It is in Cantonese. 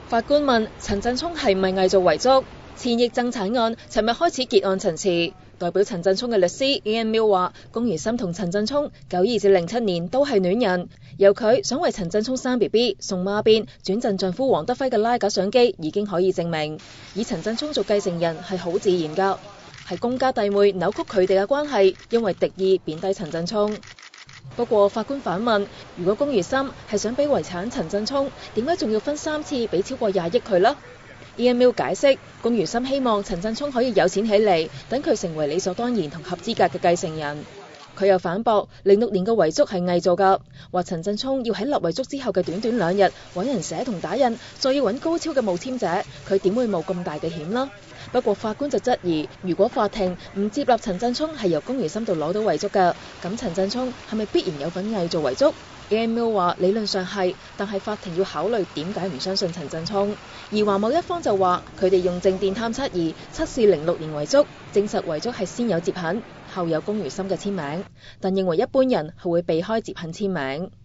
法官問陳振聰係咪偽造遺囑？千億爭產案尋日開始結案陳詞，代表陳振聰嘅律師 Ian Mills 話，龔如心同陳振聰92至07年都係戀人，由佢想為陳振聰生 BB 送孖辮轉贈丈夫黃德輝嘅拉架相機已經可以證明，以陳振聰做繼承人係好自然㗎，係公家弟妹扭曲佢哋嘅關係，因為敵意貶低陳振聰。不過法官反問，如果龔如心係想俾遺產陳振聰，點解仲要分3次俾超過20億佢呢？ Ian Mills 解釋，龔如心希望陳振聰可以有錢起嚟，等佢成為理所當然同合資格嘅繼承人。佢又反駁06年嘅遺囑係偽造㗎，話陳振聰要喺立遺囑之後嘅短短2日揾人寫同打印，再要揾高超嘅冒簽者，佢點會冒咁大嘅險呢？不過法官就質疑，如果法庭唔接納陳振聰係由龔如心度攞到遺囑㗎，咁陳振聰係咪必然有份偽造遺囑？Ian Mills 話理論上係，但係法庭要考慮點解唔相信陳振聰。而華某一方就話佢哋用靜電探測儀測試06年遺囑，證實遺囑係先有摺痕，後有龔如心嘅簽名，但認為一般人係會避開摺痕簽名。